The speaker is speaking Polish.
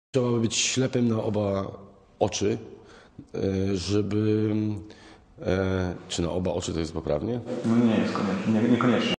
Trzeba być ślepym na oba oczy, żeby... Czy na oba oczy to jest poprawnie? No nie jest koniecznie, niekoniecznie.